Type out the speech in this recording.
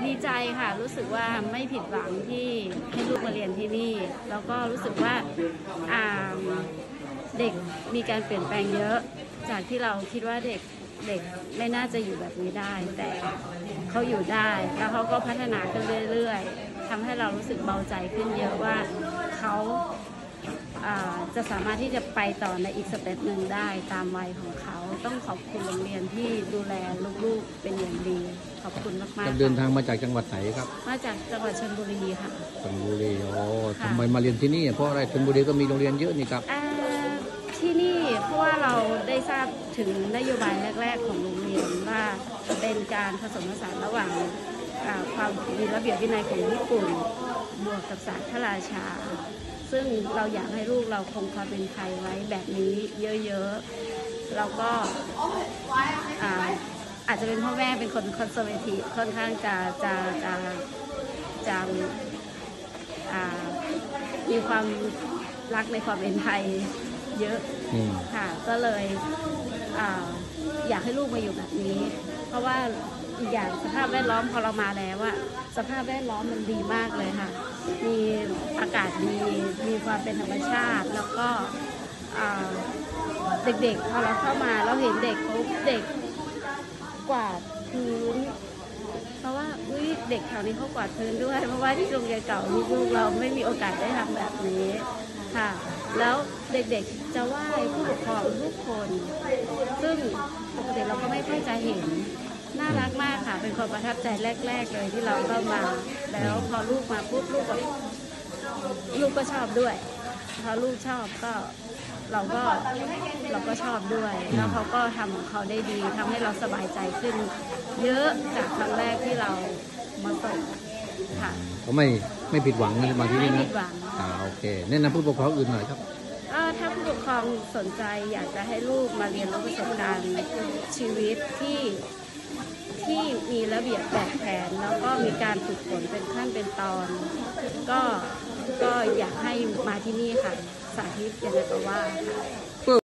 ดีใจค่ะรู้สึกว่าไม่ผิดหวังที่ให้ลูกมาเรียนที่นี่แล้วก็รู้สึกว่าเด็กมีการเปลี่ยนแปลงเยอะจากที่เราคิดว่าเด็กไม่น่าจะอยู่แบบนี้ได้แต่เขาอยู่ได้แล้วเขาก็พัฒนาขึ้นเรื่อยๆทำให้เรารู้สึกเบาใจขึ้นเยอะว่าเขาจะสามารถที่จะไปต่อในอีกสเต็ปหนึ่งได้ตามวัยของเขาต้องขอบคุณโรงเรียนที่ดูแลลูกๆเป็นอย่างดีขอบคุณมากๆเดินทางมาจากจังหวัดไหนครับมาจากจังหวัดชลบุรีค่ะชลบุรีโอ้ทำไมมาเรียนที่นี่เพราะอะไรชลบุรีก็มีโรงเรียนเยอะนี่ครับที่นี่เพราะว่าเราได้ทราบถึงนโยบายแรกๆของโรงเรียนว่าเป็นการผสมผสานระหว่างความมีระเบียบวินัยของญี่ปุ่นบวกกับศาสตร์พระราชาซึ่งเราอยากให้ลูกเราคงความเป็นไทยไว้แบบนี้เยอะๆแล้วก็อาจจะเป็นพ่อแม่เป็นคนคอนเซอร์เวทีฟค่อนข้างจะมีความรักในความเป็นไทยเยอะค่ะก็เลยอยากให้ลูกมาอยู่แบบนี้เพราะว่าอีกอย่างสภาพแวดล้อมพอเรามาแล้วอะสภาพแวดล้อมมันดีมากเลยค่ะมีอากาศดีมีความเป็นธรรมชาติแล้วก็เด็กๆพอเราเข้ามาเราเห็นเด็กปุ๊บเด็กกวาดพื้นเพราะว่าเด็กแถวนี้เขากวาดพื้นด้วยเพราะว่าที่โรงเรียนเก่าลูกๆเราไม่มีโอกาสได้ทำแบบนี้ค่ะแล้วเด็กๆจะไหว้ผู้ปกครองทุกคนซึ่งปกติเราก็ไม่ค่อยจะเห็นน่ารักมากค่ะเป็นความประทับใจแรกๆเลยที่เราเข้ามาแล้วพอลูกมาปุ๊บลูกก็ชอบด้วยพอลูกชอบก็เราก็ชอบด้วยแล้วเขาก็ทำของเขาได้ดีทำให้เราสบายใจขึ้นเยอะจากครั้งแรกที่เรามาส่งค่ะเขาไม่ผิดหวังนะมาที่นี่นะไม่ผิดหวังโอเคแนะนำผู้ปกครองอื่นหน่อยครับถ้าผู้ปกครองสนใจอยากจะให้ลูกมาเรียนรู้ประสบการณ์ชีวิตที่มีระเบียบแบบแผนแล้วก็มีการฝึกฝนเป็นขั้นเป็นตอนก็อยากให้มาที่นี่ค่ะสาธิตยานากาวะค่ะ